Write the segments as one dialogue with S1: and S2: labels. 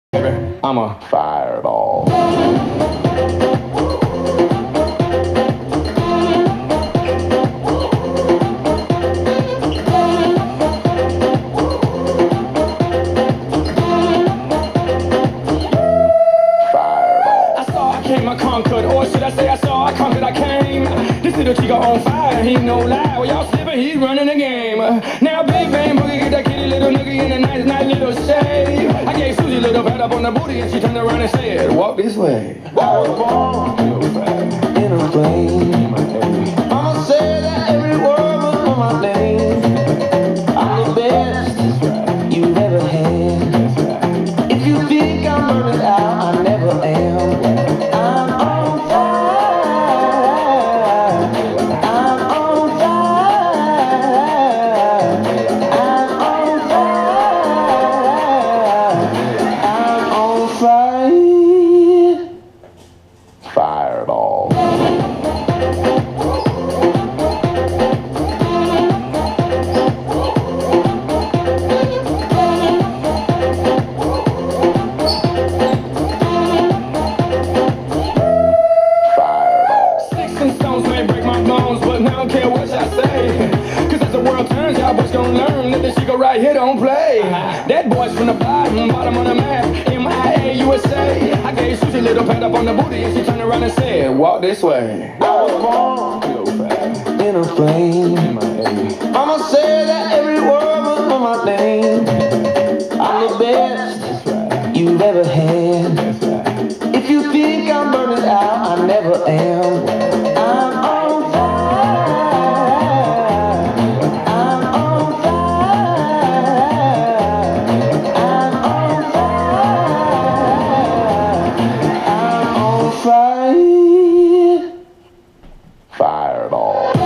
S1: I'm a fireball. I conquered, or should I say I saw, I conquered, I came. This little chico on fire, he no lie. Well, y'all slipping, he's running the game. Now Big Bang Boogie get that kitty little nigga in a nice, nice little shave. I gave Susie a little pat up on the booty and she turned around and said, walk this way. I was born in a plane. I'ma say that every word was on my name. I'm the best you've ever had. If you think I'm burning out, I never am. Fireball. Sticks and stones may break my bones, but I don't care what y'all say. Cause as the world turns, y'all boys gon' learn that this shit go right here don't play. That boy's from the bottom of the map, MIA, USA. I gave Susie a little pat up on the booty and she turned around and said, walk this way. I was born in a plane. I'ma say that every word was on my name. I'm the best you've ever had. If you think I'm burning out, I never am. I'm on fire. I'm on fire. I'm on fire. I'm on fire. Fireball.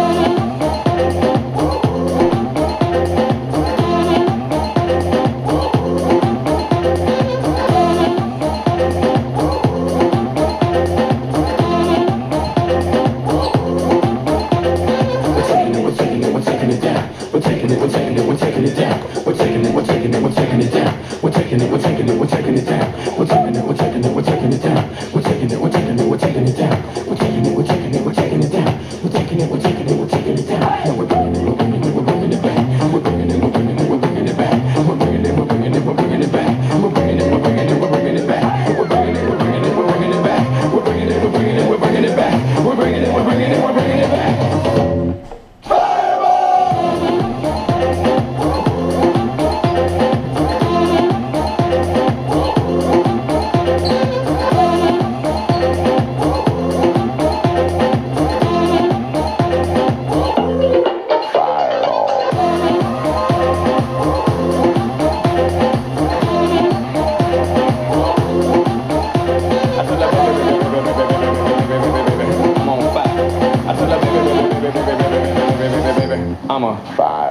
S1: I'm a fire.